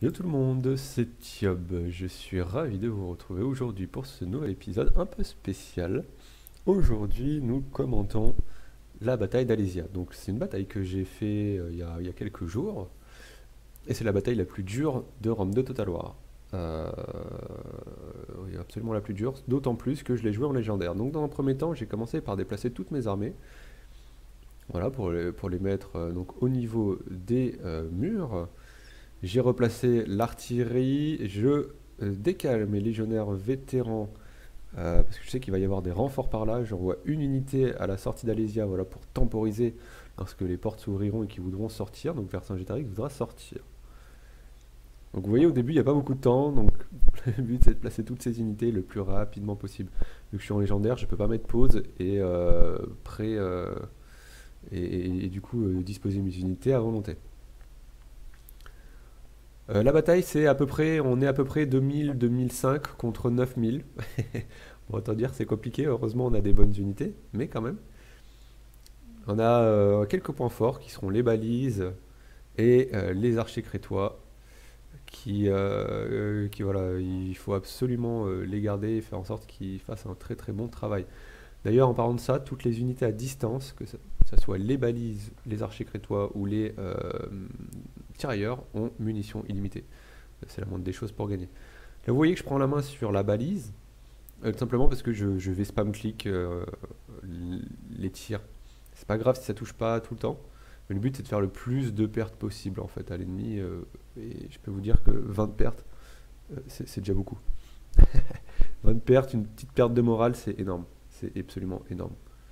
Yo tout le monde, c'est Thiob. Je suis ravi de vous retrouver aujourd'hui pour ce nouvel épisode un peu spécial. Aujourd'hui, nous commentons la bataille d'Alésia. Donc, c'est une bataille que j'ai fait il y a quelques jours, et c'est la bataille la plus dure de Rome de Total War. Euh, oui, absolument la plus dure, d'autant plus que je l'ai joué en légendaire. Donc, dans un premier temps, j'ai commencé par déplacer toutes mes armées, voilà, pour les mettre donc au niveau des murs. J'ai replacé l'artillerie, je décale mes légionnaires vétérans parce que je sais qu'il va y avoir des renforts par là. J'envoie une unité à la sortie d'Alésia, voilà, pour temporiser lorsque les portes s'ouvriront et qu'ils voudront sortir. Donc Vercingétorix voudra sortir. Donc vous voyez, au début il n'y a pas beaucoup de temps, donc le but c'est de placer toutes ces unités le plus rapidement possible. Vu que je suis en légendaire, je peux pas mettre pause et et du coup disposer mes unités à volonté. La bataille, c'est à peu près, on est à peu près 2000-2005 contre 9000. Bon, autant dire, c'est compliqué. Heureusement, on a des bonnes unités, mais quand même. On a quelques points forts qui seront les balises et les archers crétois, voilà, il faut absolument les garder et faire en sorte qu'ils fassent un très très bon travail. D'ailleurs, en parlant de ça, toutes les unités à distance, que ça soit les balises, les archers crétois ou les tirailleurs, ont munitions illimitées. C'est la moindre des choses pour gagner. Là, vous voyez que je prends la main sur la balise, tout simplement parce que je vais spam click les tirs. C'est pas grave si ça touche pas tout le temps, mais le but c'est de faire le plus de pertes possible en fait à l'ennemi. Et je peux vous dire que 20 pertes, c'est déjà beaucoup. 20 pertes, une petite perte de morale, c'est énorme. C'est absolument énorme.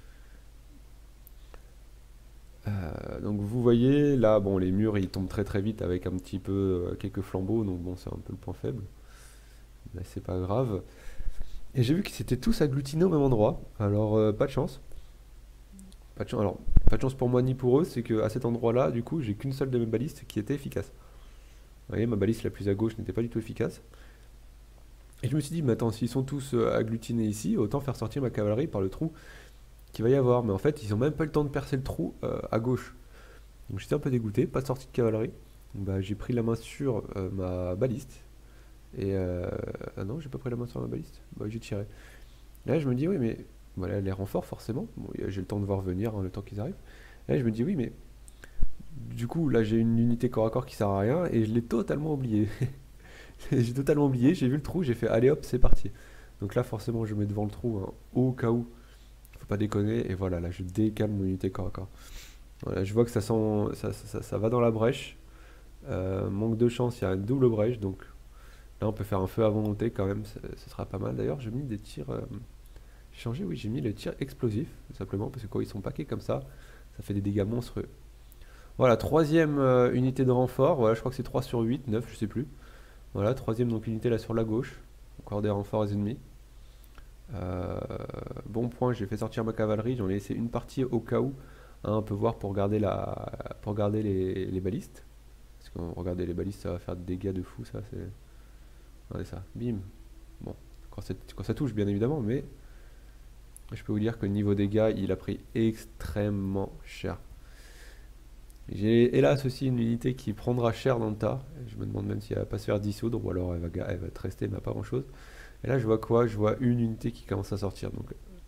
Donc vous voyez, là, bon, les murs ils tombent très très vite avec un petit peu quelques flambeaux, donc bon, c'est un peu le point faible, mais c'est pas grave. Et j'ai vu qu'ils s'étaient tous agglutinés au même endroit, alors pas de chance. Pas de chance, alors, pas de chance pour moi ni pour eux, c'est qu'à cet endroit-là, du coup, j'ai qu'une seule de mes balistes qui était efficace. Vous voyez, ma baliste la plus à gauche n'était pas du tout efficace. Et je me suis dit, mais attends, s'ils sont tous agglutinés ici, autant faire sortir ma cavalerie par le trou qu'il va y avoir. Mais en fait, ils n'ont même pas eu le temps de percer le trou à gauche. Donc j'étais un peu dégoûté, pas de sortie de cavalerie. Donc, bah, j'ai pris la main sur ma baliste. Et ah non, j'ai pas pris la main sur ma baliste. Bah, j'ai tiré. Là, je me dis, oui, mais voilà, les renforts, forcément. Bon, j'ai le temps de voir venir, hein, le temps qu'ils arrivent. Là, je me dis, oui, mais du coup, là, j'ai une unité corps à corps qui sert à rien et je l'ai totalement oublié. J'ai totalement oublié, j'ai vu le trou, j'ai fait, allez hop, c'est parti. Donc là, forcément, je mets devant le trou, hein, au cas où. Faut pas déconner. Et voilà, là, je décale mon unité corps à corps. Voilà, je vois que ça sent, ça va dans la brèche. Manque de chance, il y a une double brèche, donc là, on peut faire un feu à volonté quand même, ce sera pas mal. D'ailleurs, j'ai mis des tirs. J'ai changé, oui, j'ai mis les tirs explosifs, tout simplement, parce que quand ils sont paqués comme ça fait des dégâts monstrueux. Voilà, troisième unité de renfort, voilà, je crois que c'est 3 sur 8, 9, je sais plus. Voilà, troisième donc unité là sur la gauche, encore des renforts aux ennemis. Euh, bon point, j'ai fait sortir ma cavalerie, j'en ai laissé une partie au cas où, hein, on peut voir pour garder les balistes. Parce que regardez, les balistes ça va faire des dégâts de fou, ça, c'est. Regardez ça, bim. Bon, quand ça touche bien évidemment, mais je peux vous dire que niveau dégâts, il a pris extrêmement cher. J'ai hélas aussi une unité qui prendra cher dans le tas. Je me demande même si elle va pas se faire dissoudre ou alors elle va te rester, elle n'a pas grand chose. Et là je vois quoi? Je vois une unité qui commence à sortir. Donc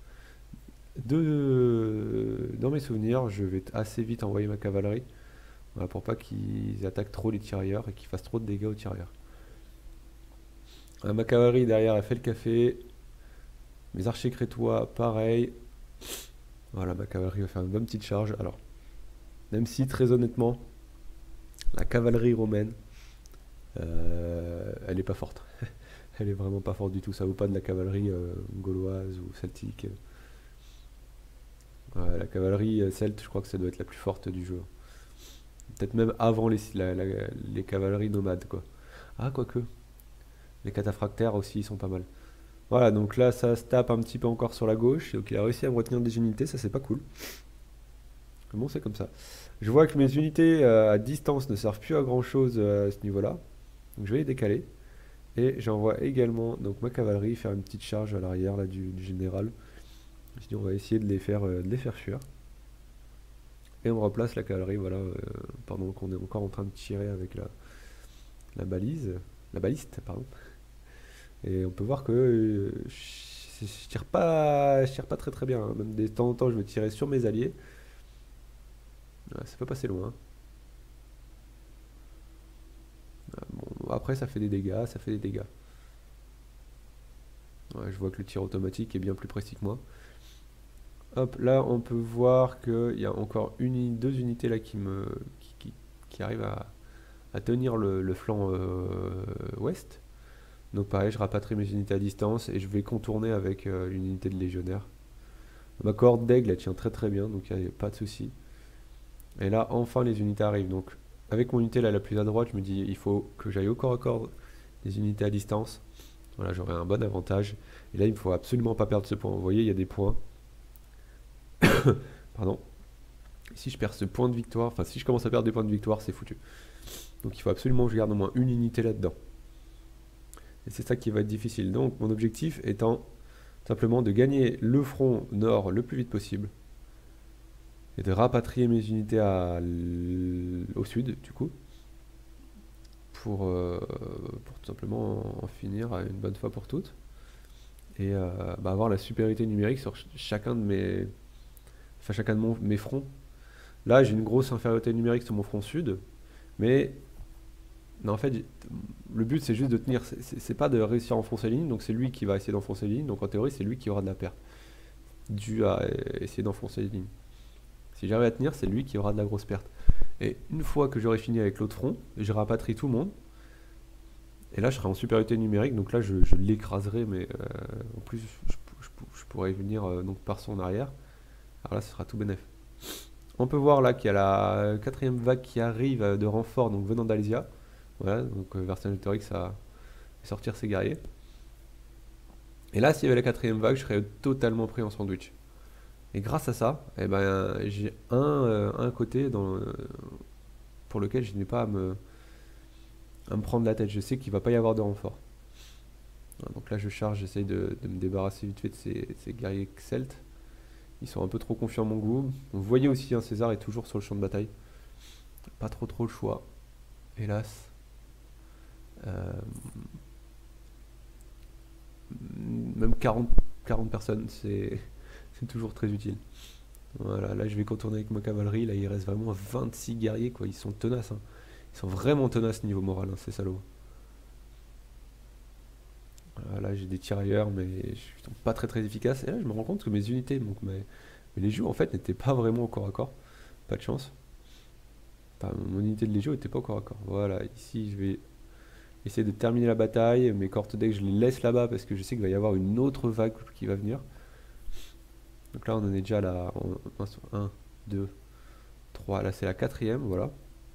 dans mes souvenirs, je vais assez vite envoyer ma cavalerie. Voilà, pour pas qu'ils attaquent trop les tirailleurs et qu'ils fassent trop de dégâts aux tirailleurs. Ma cavalerie derrière elle fait le café. Mes archers crétois, pareil. Voilà, ma cavalerie va faire une bonne petite charge. Alors, même si très honnêtement, la cavalerie romaine, elle est pas forte. Elle est vraiment pas forte du tout. Ça vaut pas de la cavalerie gauloise ou celtique. Ouais, la cavalerie celte, je crois que ça doit être la plus forte du jeu. Peut-être même avant les cavaleries nomades, quoi. Ah, quoique. Les cataphractaires aussi, ils sont pas mal. Voilà, donc là, ça se tape un petit peu encore sur la gauche. Donc il a réussi à me retenir des unités, ça c'est pas cool. Bon, c'est comme ça. Je vois que mes unités à distance ne servent plus à grand chose à ce niveau-là. Donc je vais les décaler. Et j'envoie également donc ma cavalerie faire une petite charge à l'arrière là du général. Je dis on va essayer de les faire fuir. Et on replace la cavalerie, voilà, pendant qu'on est encore en train de tirer avec la balise, la baliste, pardon. Et on peut voir que je tire pas très très bien, hein. Même de temps en temps, je veux tirer sur mes alliés. Ouais, ça peut passer loin. Bon, après, ça fait des dégâts, ça fait des dégâts. Ouais, je vois que le tir automatique est bien plus précis que moi. Hop, là, on peut voir qu'il y a encore deux unités là qui arrivent à tenir le flanc ouest. Donc pareil, je rapatrie mes unités à distance et je vais contourner avec une unité de légionnaire. Ma corde d'aigle, elle tient très très bien, donc il n'y a pas de souci. Et là, enfin, les unités arrivent. Donc, avec mon unité là la plus à droite, je me dis, il faut que j'aille au corps à corps des unités à distance. Voilà, j'aurai un bon avantage. Et là, il ne faut absolument pas perdre ce point. Vous voyez, il y a des points. Pardon. Si je perds ce point de victoire, enfin, si je commence à perdre des points de victoire, c'est foutu. Donc, il faut absolument que je garde au moins une unité là-dedans. Et c'est ça qui va être difficile. Donc, mon objectif étant simplement de gagner le front nord le plus vite possible. Et de rapatrier mes unités au sud, du coup. Pour tout simplement en finir une bonne fois pour toutes. Et avoir la supériorité numérique sur chacun de mes fronts. Là, j'ai une grosse infériorité numérique sur mon front sud, mais non, en fait, le but c'est juste de tenir. C'est pas de réussir à enfoncer les lignes, donc c'est lui qui va essayer d'enfoncer les lignes. Donc en théorie, c'est lui qui aura de la perte dû à essayer d'enfoncer les lignes. Si j'arrive à tenir, c'est lui qui aura de la grosse perte. Et une fois que j'aurai fini avec l'autre front, je rapatrie tout le monde. Et là, je serai en supériorité numérique, donc là, je l'écraserai, mais en plus, je pourrais venir donc par son arrière. Alors là, ce sera tout bénef. On peut voir là qu'il y a la quatrième vague qui arrive de renfort, donc venant d'Alésia. Voilà, donc Vercingétorix a sortir ses guerriers. Et là, s'il y avait la quatrième vague, je serais totalement pris en sandwich. Et grâce à ça, eh ben, j'ai un côté pour lequel je n'ai pas à me prendre la tête. Je sais qu'il ne va pas y avoir de renfort. Donc là, je charge, j'essaye de me débarrasser vite fait de ces guerriers celtes. Ils sont un peu trop confiants en mon goût. Vous voyez aussi, hein, César est toujours sur le champ de bataille. Pas trop le choix, hélas. Même 40 personnes, c'est toujours très utile. Voilà, là je vais contourner avec ma cavalerie. Là, il reste vraiment 26 guerriers, quoi. Ils sont tenaces, hein. Ils sont vraiment tenaces niveau moral, hein, ces salauds. Voilà, j'ai des tirailleurs, mais ils sont pas très efficaces. Et là, je me rends compte que mes unités, donc mes légions, en fait, n'étaient pas vraiment au corps à corps. Pas de chance. Enfin, mon unité de légion n'était pas au corps à corps. Voilà, ici, je vais essayer de terminer la bataille. Mes cortes deck, je les laisse là-bas parce que je sais qu'il va y avoir une autre vague qui va venir. Donc là, on en est déjà là. 1, 2, 3. Là, c'est la quatrième, voilà.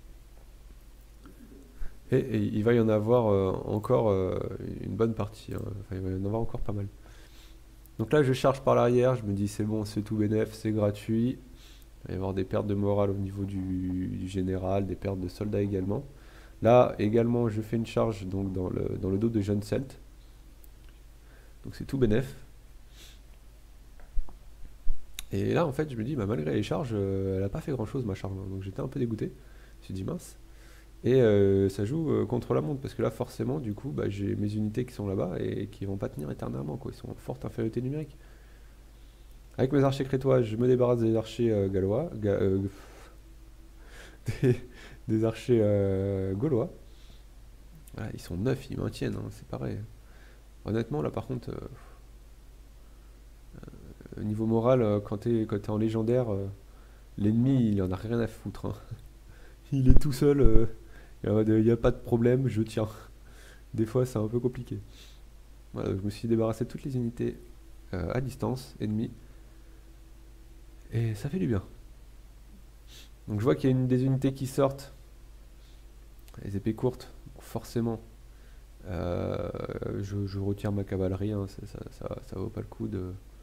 Et il va y en avoir encore une bonne partie, hein. Enfin, il va y en avoir encore pas mal. Donc là, je charge par l'arrière. Je me dis, c'est bon, c'est tout bénef, c'est gratuit. Il va y avoir des pertes de morale au niveau du général, des pertes de soldats également. Là, également, je fais une charge donc, dans le dos de jeunes celtes. Donc c'est tout bénef. Et là, en fait, je me dis, bah, malgré les charges, elle n'a pas fait grand-chose, ma charge, hein. Donc j'étais un peu dégoûté. Je me suis dit, mince. Et ça joue contre la montre, parce que là, forcément, du coup, bah, j'ai mes unités qui sont là-bas et qui vont pas tenir éternellement, quoi. Ils sont en forte infériorité numérique. Avec mes archers crétois, je me débarrasse des archers gallois. Des, des archers gaulois. Voilà, ils sont neufs, ils maintiennent, hein, c'est pareil. Honnêtement, là par contre, niveau moral, quand t'es en légendaire, l'ennemi il en a rien à foutre, hein. Il est tout seul, il n'y a pas de problème, je tiens. Des fois, c'est un peu compliqué. Voilà, je me suis débarrassé de toutes les unités à distance, ennemies. Et ça fait du bien. Donc je vois qu'il y a des unités qui sortent. Les épées courtes, donc forcément. Je retire ma cavalerie, hein, ça vaut pas le coup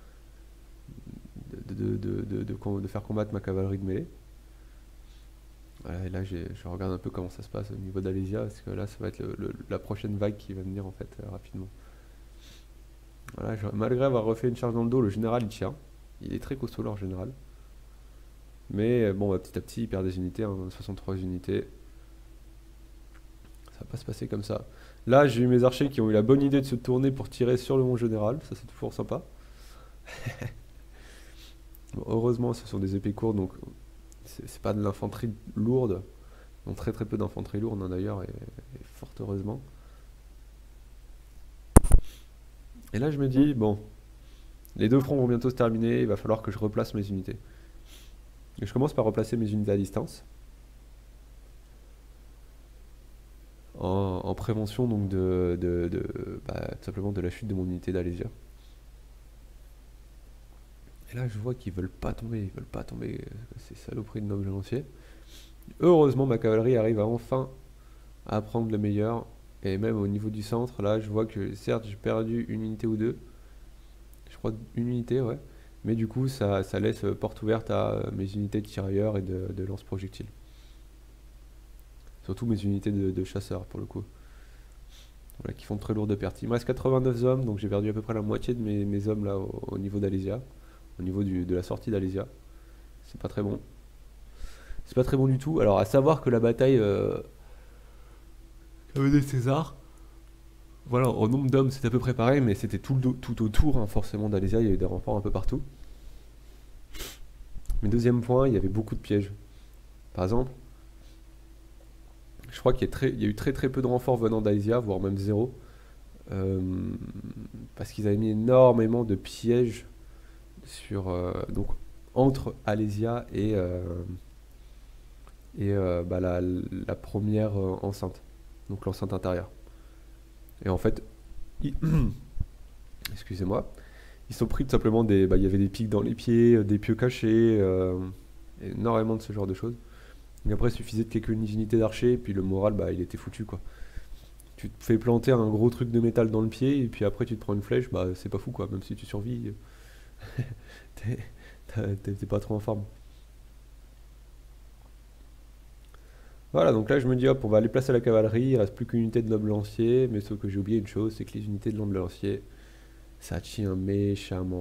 de faire combattre ma cavalerie de mêlée. Voilà, et là je regarde un peu comment ça se passe au niveau d'Alésia, parce que là ça va être la prochaine vague qui va venir en fait rapidement. Voilà, malgré avoir refait une charge dans le dos, le général il tient. Il est très costaud leur général. Mais bon, petit à petit il perd des unités, hein, 63 unités. Ça va pas se passer comme ça. Là, j'ai eu mes archers qui ont eu la bonne idée de se tourner pour tirer sur le mont général. Ça, c'est toujours sympa. Bon, heureusement, ce sont des épées courtes, donc c'est pas de l'infanterie lourde. Ils ont très très peu d'infanterie lourde hein, d'ailleurs, et fort heureusement. Et là, je me dis, bon, les deux fronts vont bientôt se terminer, il va falloir que je replace mes unités. Et je commence par replacer mes unités à distance, en prévention donc tout simplement de la chute de mon unité d'Alésia. Et là, je vois qu'ils veulent pas tomber, ils veulent pas tomber, ces saloperies de nobles lanciers. Heureusement, ma cavalerie arrive enfin à prendre le meilleur. Et même au niveau du centre, là, je vois que certes, j'ai perdu une unité ou deux. Je crois une unité, ouais. Mais du coup, ça laisse porte ouverte à mes unités de tirailleurs et de lance-projectiles. Surtout mes unités de chasseurs, pour le coup. Voilà, qui font très lourdes pertes. Il me reste 89 hommes, donc j'ai perdu à peu près la moitié de mes hommes là au niveau d'Alésia. Au niveau de la sortie d'Alésia. C'est pas très bon. C'est pas très bon du tout. Alors, à savoir que la bataille des Césars, voilà, au nombre d'hommes, c'est à peu près pareil, mais c'était tout autour, hein, forcément, d'Alésia. Il y a eu des renforts un peu partout. Mais deuxième point, il y avait beaucoup de pièges. Par exemple, je crois qu'il y a eu très très peu de renforts venant d'Alésia, voire même zéro. euh, Parce qu'ils avaient mis énormément de pièges donc, entre Alésia et la première enceinte, donc l'enceinte intérieure. Et en fait, excusez-moi, ils sont pris tout simplement il y avait des pics dans les pieds, des pieux cachés, énormément de ce genre de choses. Et après, il suffisait de quelques unités d'archers, et puis le moral, il était foutu, quoi. Tu te fais planter un gros truc de métal dans le pied, et puis après, tu te prends une flèche, c'est pas fou, quoi. Même si tu survis, t'es t'es pas trop en forme. Voilà, donc là, je me dis, hop, on va aller placer la cavalerie, il reste plus qu'une unité de nobles lanciers, mais sauf que j'ai oublié une chose, c'est que les unités de nobles lanciers, ça tient méchamment.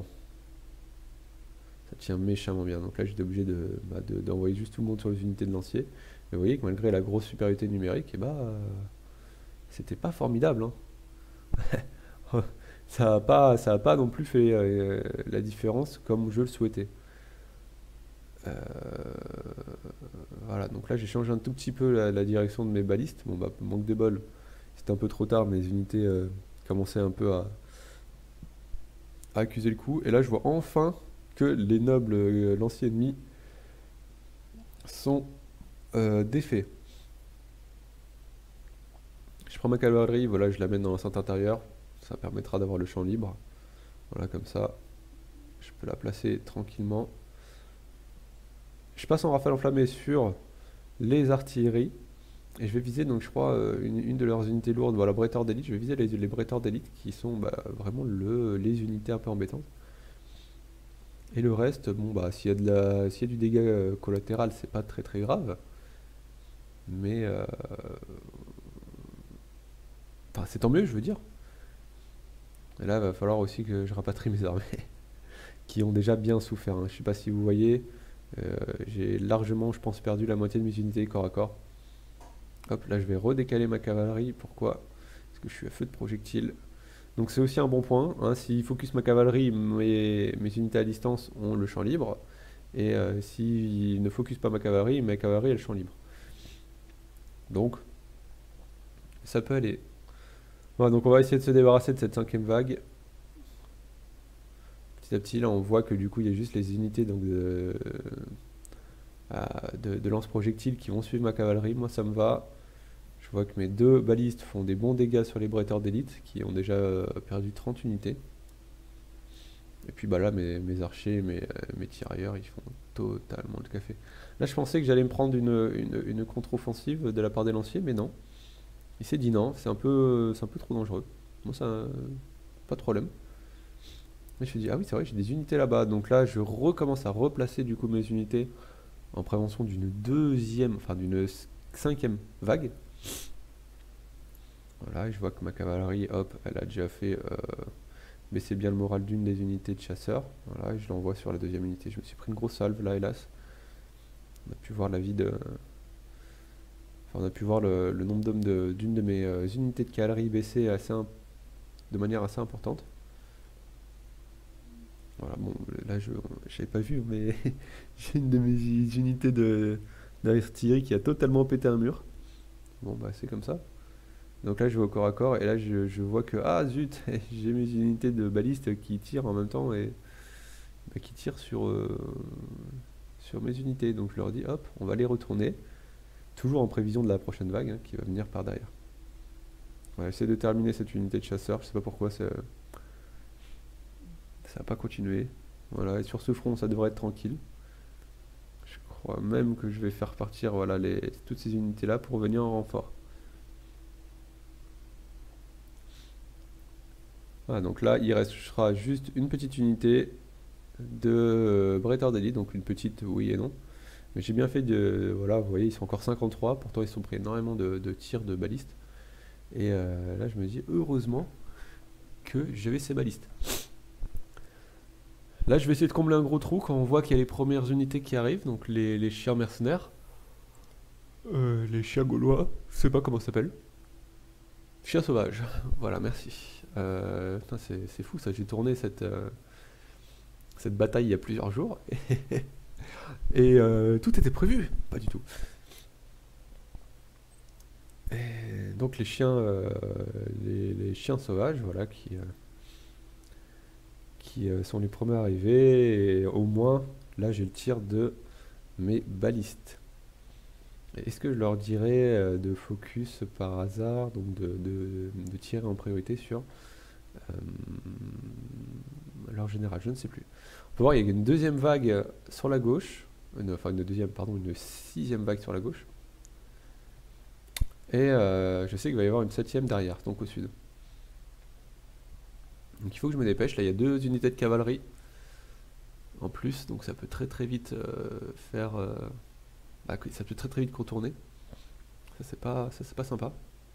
Ça tient méchamment bien. Donc là, j'étais obligé d'envoyer juste tout le monde sur les unités de lanciers. Mais vous voyez que malgré la grosse supériorité numérique, c'était pas formidable, hein. Ça a pas non plus fait la différence comme je le souhaitais. Euh, voilà, donc là j'ai changé un tout petit peu la direction de mes balistes. Bon manque de bol, c'était un peu trop tard, mes unités commençaient un peu à accuser le coup. Et là je vois enfin que les nobles lanciers ennemis sont défaits. Je prends ma cavalerie, voilà, je l'amène dans l'enceinte intérieure. Ça permettra d'avoir le champ libre. Voilà, comme ça, je peux la placer tranquillement. Je passe en rafale enflammée sur les artilleries. Et je vais viser, donc je crois, une de leurs unités lourdes, voilà, Bretteurs d'élite. Je vais viser les Bretteurs d'élite qui sont vraiment les unités un peu embêtantes. Et le reste, bon, s'il y a du dégât collatéral, c'est pas très très grave. Mais, enfin, c'est tant mieux, je veux dire. Et là, il va falloir aussi que je rapatrie mes armées, qui ont déjà bien souffert, hein. Je sais pas si vous voyez, j'ai largement, je pense, perdu la moitié de mes unités corps à corps. Hop, là je vais redécaler ma cavalerie. Pourquoi? Parce que je suis à feu de projectiles. Donc c'est aussi un bon point, hein. S'il focus ma cavalerie, mes unités à distance ont le champ libre. Et s'il ne focus pas ma cavalerie a le champ libre. Donc, ça peut aller. Voilà, donc on va essayer de se débarrasser de cette cinquième vague. Petit à petit, là on voit que du coup il y a juste les unités donc, de lance-projectiles qui vont suivre ma cavalerie. Moi ça me va. Je vois que mes deux balistes font des bons dégâts sur les bretteurs d'élite qui ont déjà perdu 30 unités. Et puis là mes archers, mes tirailleurs, ils font totalement le café. Là je pensais que j'allais me prendre une contre-offensive de la part des lanciers, mais non. Il s'est dit non, c'est un peu trop dangereux. Moi ça, pas de problème. Et je me suis dit, ah oui c'est vrai, j'ai des unités là-bas. Donc là je recommence à replacer du coup mes unités en prévention d'une cinquième vague. Voilà, et je vois que ma cavalerie, hop, elle a déjà fait baisser bien le moral d'une des unités de chasseurs. Voilà, et je l'envoie sur la deuxième unité. Je me suis pris une grosse salve là, hélas. On a pu voir Enfin, on a pu voir le nombre d'hommes d'une de mes unités de cavalerie baisser de manière assez importante. Voilà, bon, là je n'avais pas vu, mais j'ai une de mes unités d'artillerie qui a totalement pété un mur. Bon, bah c'est comme ça. Donc là je vais au corps à corps et là je vois que, ah zut, j'ai mes unités de balistes qui tirent en même temps et bah, qui tirent sur mes unités. Donc je leur dis, hop, on va les retourner. Toujours en prévision de la prochaine vague hein, qui va venir par derrière. On va essayer de terminer cette unité de chasseurs. Je sais pas pourquoi ça n'a pas continué. Voilà, et sur ce front, ça devrait être tranquille. Je crois même que je vais faire partir voilà, toutes ces unités-là pour venir en renfort. Voilà, donc là, il restera juste une petite unité de Bretter d'élite, donc une petite, oui et non. Mais j'ai bien fait de... Voilà, vous voyez, ils sont encore 53, pourtant ils sont pris énormément de tirs de balistes. Et là, je me dis, heureusement que j'avais ces balistes. Là, je vais essayer de combler un gros trou quand on voit qu'il y a les premières unités qui arrivent, donc les chiens mercenaires. Les chiens gaulois, je sais pas comment ça s'appelle. Chiens sauvages, voilà, merci. Putain, c'est fou ça, j'ai tourné cette bataille il y a plusieurs jours et tout était prévu, pas du tout. Et donc les chiens, les chiens sauvages, voilà, qui sont les premiers arrivés, et au moins, là j'ai le tir de mes balistes. Est-ce que je leur dirais de focus par hasard, donc de tirer en priorité sur leur général, je ne sais plus. On peut voir, il y a une deuxième vague sur la gauche, enfin une sixième vague sur la gauche. Et je sais qu'il va y avoir une septième derrière, donc au sud. Donc il faut que je me dépêche, là il y a 2 unités de cavalerie en plus, donc ça peut très vite ça peut très vite contourner. Ça c'est pas sympa.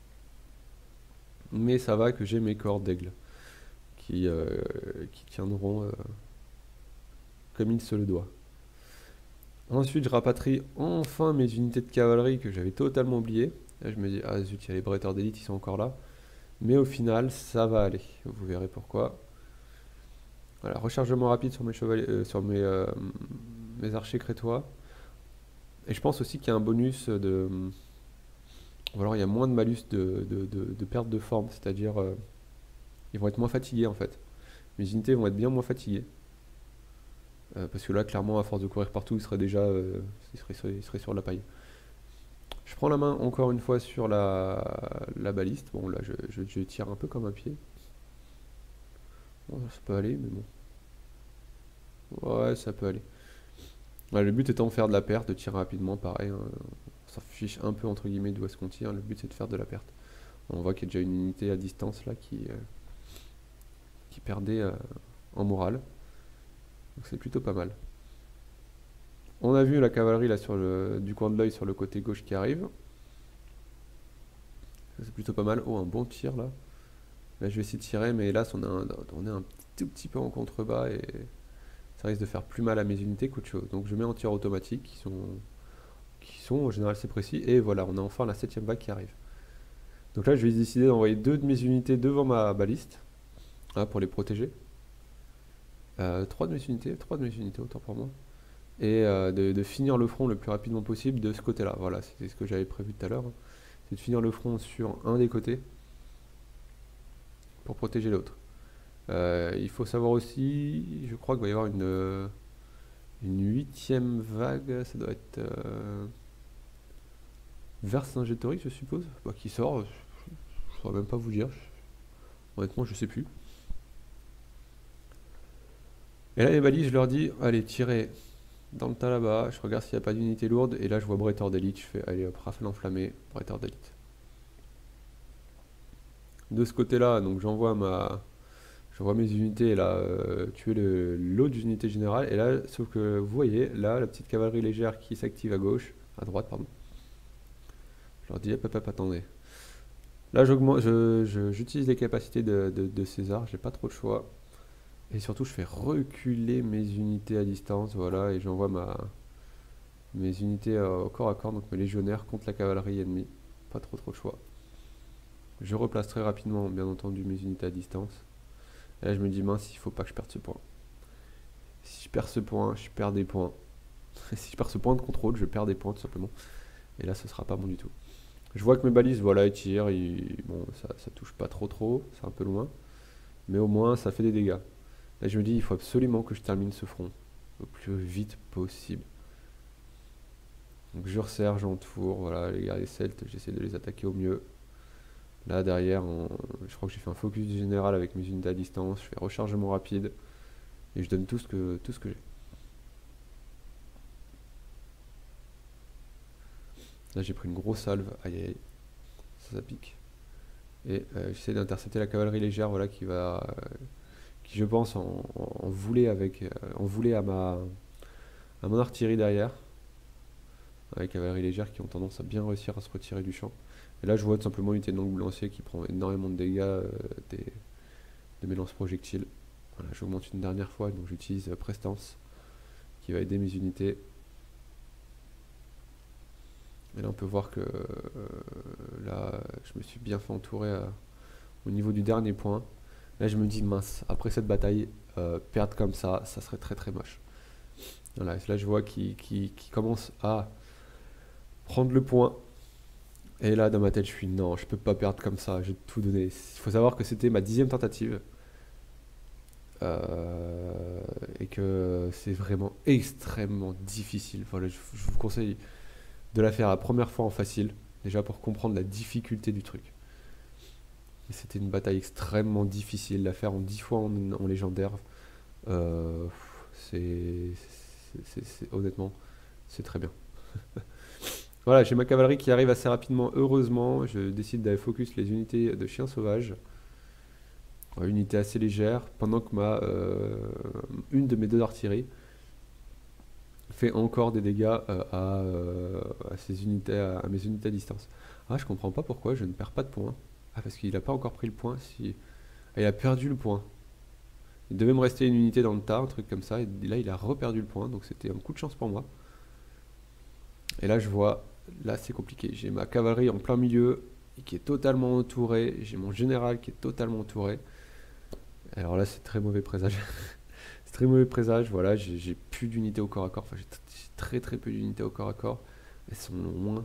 Mais ça va que j'ai mes corps d'aigle qui tiendront comme il se le doit. Ensuite, je rapatrie enfin mes unités de cavalerie que j'avais totalement oubliées. Là, je me dis, ah zut, il y a les bretteurs d'élite, ils sont encore là. Mais au final, ça va aller. Vous verrez pourquoi. Voilà, rechargement rapide sur mes chevaliers, sur mes archers crétois. Et je pense aussi qu'il y a un bonus de... Ou alors il y a moins de malus de perte de forme, c'est-à-dire ils vont être moins fatigués en fait. Mes unités vont être bien moins fatiguées. Parce que là, clairement, à force de courir partout, ils seraient sur la paille. Je prends la main encore une fois sur la baliste. Bon, là, je tire un peu comme un pied. Bon, ça peut aller, mais bon. Ouais, ça peut aller. Ouais, le but étant de faire de la perte, de tirer rapidement, pareil. Hein. On s'en fiche un peu, entre guillemets, d'où est-ce qu'on tire. Le but, c'est de faire de la perte. On voit qu'il y a déjà une unité à distance, là, qui perdait en morale. Donc c'est plutôt pas mal. On a vu la cavalerie là du coin de l'œil sur le côté gauche qui arrive. C'est plutôt pas mal. Oh, un bon tir là. Là je vais essayer de tirer, mais hélas on est un tout petit peu en contrebas et ça risque de faire plus mal à mes unités qu'autre chose. Donc je mets en tir automatique qui sont en général assez précis. Et voilà, on a enfin la 7ème vague qui arrive. Donc là je vais décider d'envoyer 2 de mes unités devant ma baliste pour les protéger. 3 de mes unités, autant pour moi. Et de finir le front le plus rapidement possible de ce côté-là. Voilà, c'était ce que j'avais prévu tout à l'heure. C'est de finir le front sur un des côtés pour protéger l'autre. Il faut savoir aussi, je crois qu'il va y avoir une 8ème vague, ça doit être vers Saint-Gétorique, je suppose, qui sort. Je ne saurais même pas vous dire. Honnêtement, je sais plus. Et là, les balises, je leur dis, allez, tirez dans le tas là-bas, je regarde s'il n'y a pas d'unité lourde, et là je vois Bretter d'élite, je fais, allez hop, rafale enflammée, Bretter d'élite. De ce côté-là, donc j'envoie mes unités là, tuer l'autre unité générale, et là, sauf que vous voyez, là, la petite cavalerie légère qui s'active à droite, pardon. Je leur dis, hop, attendez. Là, j'utilise les capacités de César, j'ai pas trop de choix. Et surtout, je fais reculer mes unités à distance, voilà, et j'envoie mes unités au corps à corps, donc mes légionnaires contre la cavalerie ennemie. Pas trop de choix. Je replace très rapidement, bien entendu, mes unités à distance. Et là, je me dis, mince, il faut pas que je perde ce point. Si je perds ce point, je perds des points. Si je perds ce point de contrôle, je perds des points, tout simplement. Et là, ce sera pas bon du tout. Je vois que mes balises, voilà, ils tirent. Bon, ça touche pas trop. C'est un peu loin. Mais au moins, ça fait des dégâts. Là, je me dis, il faut absolument que je termine ce front. Le plus vite possible. Donc, je resserre, j'entoure. Voilà, les guerriers celtes, j'essaie de les attaquer au mieux. Là, derrière, je crois que j'ai fait un focus du général avec mes unités à distance. Je fais rechargement rapide. Et je donne tout ce que j'ai. Là, j'ai pris une grosse salve. Aïe aïe. Ça pique. Et j'essaie d'intercepter la cavalerie légère, voilà, qui je pense en voulait à mon artillerie derrière, avec cavalerie légère qui ont tendance à bien réussir à se retirer du champ. Et là je vois tout simplement une unité de longue lancier qui prend énormément de dégâts de mes lance-projectiles. Voilà, j'augmente une dernière fois, donc j'utilise prestance qui va aider mes unités. Et là on peut voir que là je me suis bien fait entourer au niveau du dernier point. Là je me dis mince, après cette bataille, perdre comme ça serait très moche. Voilà, là je vois qu'il commence à prendre le point. Et là dans ma tête je suis non, je peux pas perdre comme ça, j'ai tout donné. Il faut savoir que c'était ma 10e tentative. Et que c'est vraiment extrêmement difficile. Voilà, je vous conseille de la faire la première fois en facile, déjà pour comprendre la difficulté du truc. Et c'était une bataille extrêmement difficile, la faire en 10 fois en légendaire. Honnêtement, c'est très bien. Voilà, j'ai ma cavalerie qui arrive assez rapidement, heureusement. Je décide d'aller focus les unités de chiens sauvages. Unité assez légère, pendant que une de mes deux artilleries fait encore des dégâts à ces unités, à mes unités à distance. Ah, je comprends pas pourquoi je ne perds pas de points. Ah, parce qu'il a pas encore pris le point. Ah, il a perdu le point. Il devait me rester une unité dans le tas, un truc comme ça. Et là, il a reperdu le point, donc c'était un coup de chance pour moi. Et là, je vois, là, c'est compliqué. J'ai ma cavalerie en plein milieu, qui est totalement entourée. J'ai mon général qui est totalement entouré. Alors là, c'est très mauvais présage. C'est très mauvais présage. Voilà, j'ai plus d'unités au corps à corps. Enfin, j'ai très peu d'unités au corps à corps. Elles sont loin.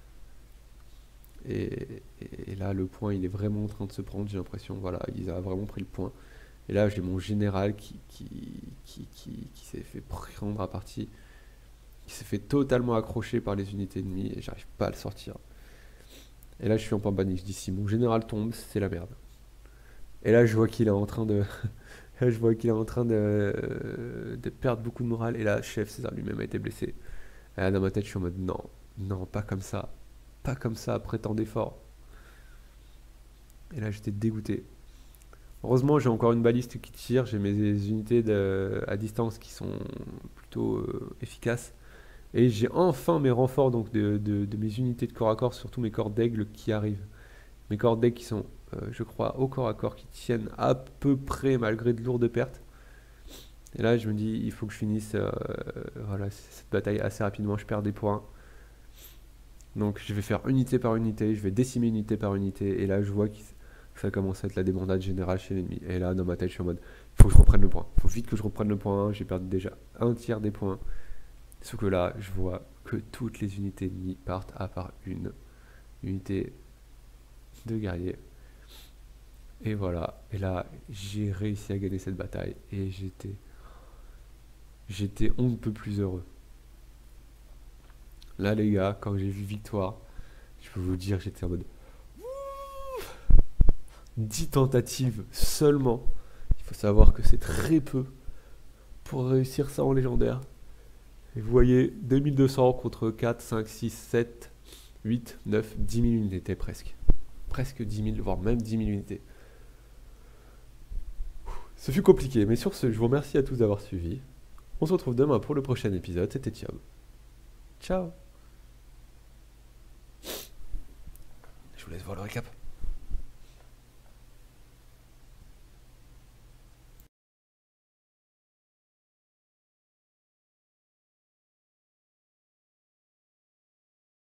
Et là, le point, il est vraiment en train de se prendre, j'ai l'impression. Voilà, il a vraiment pris le point. Et là, j'ai mon général qui s'est fait prendre à partie, qui s'est fait totalement accrocher par les unités ennemies, et j'arrive pas à le sortir. Et là, je suis en panique. Je dis, si mon général tombe, c'est la merde. Et là, je vois qu'il est en train de... Là, je vois qu'il est en train de perdre beaucoup de morale. Et là, chef César lui-même a été blessé. Et là, dans ma tête, je suis en mode, non, pas comme ça. Pas comme ça, après tant d'efforts. Et là, j'étais dégoûté. Heureusement, j'ai encore une baliste qui tire. J'ai mes unités à distance qui sont plutôt efficaces. Et j'ai enfin mes renforts donc de mes unités de corps à corps, surtout mes corps d'aigle qui arrivent. Mes corps d'aigle qui sont, je crois, au corps à corps, qui tiennent à peu près malgré de lourdes pertes. Et là, je me dis, il faut que je finisse voilà, cette bataille assez rapidement. Je perds des points. Donc, je vais faire unité par unité. Je vais décimer unité par unité. Et là, je vois que ça commence à être la débandade générale chez l'ennemi. Et là, dans ma tête, je suis en mode, il faut que je reprenne le point. Il faut vite que je reprenne le point. J'ai perdu déjà un tiers des points. Sauf que là, je vois que toutes les unités ennemies partent à part une unité de guerriers. Et voilà. Et là, j'ai réussi à gagner cette bataille. Et j'étais on ne peut plus heureux. Là, les gars, quand j'ai vu victoire, je peux vous dire, j'étais en mode 10 tentatives seulement. Il faut savoir que c'est très peu pour réussir ça en légendaire. Et vous voyez, 2200 contre 4, 5, 6, 7, 8, 9, 10 000 unités presque. Presque 10 000, voire même 10 000 unités. Ce fut compliqué, mais sur ce, je vous remercie à tous d'avoir suivi. On se retrouve demain pour le prochain épisode. C'était Thiob. Ciao. Je vous laisse voir le récap.